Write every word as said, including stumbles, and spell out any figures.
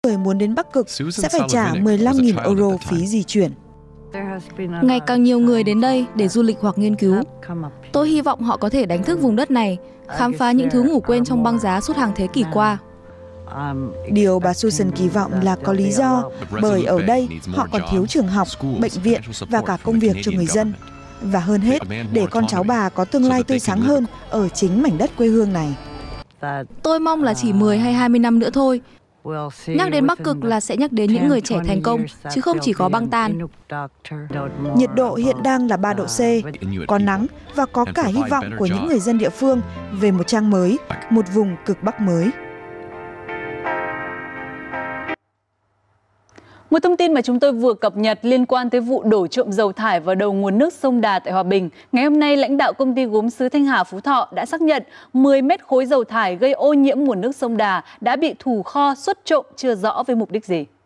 Người muốn đến Bắc Cực sẽ phải trả mười lăm nghìn euro phí di chuyển. Ngày càng nhiều người đến đây để du lịch hoặc nghiên cứu. Tôi hy vọng họ có thể đánh thức vùng đất này, khám phá những thứ ngủ quên trong băng giá suốt hàng thế kỷ qua. Điều bà Susan kỳ vọng là có lý do, bởi ở đây họ còn thiếu trường học, bệnh viện và cả công việc cho người dân. Và hơn hết, để con cháu bà có tương lai tươi sáng hơn ở chính mảnh đất quê hương này. Tôi mong là chỉ mười hay hai mươi năm nữa thôi. Nhắc đến Bắc Cực là sẽ nhắc đến những người trẻ thành công, chứ không chỉ có băng tan. Nhiệt độ hiện đang là ba độ C, có nắng và có cả hy vọng của những người dân địa phương về một trang mới, một vùng cực Bắc mới. Một thông tin mà chúng tôi vừa cập nhật liên quan tới vụ đổ trộm dầu thải vào đầu nguồn nước sông Đà tại Hòa Bình. Ngày hôm nay, lãnh đạo công ty gốm sứ Thanh Hà Phú Thọ đã xác nhận mười mét khối dầu thải gây ô nhiễm nguồn nước sông Đà đã bị thủ kho xuất trộm chưa rõ với mục đích gì.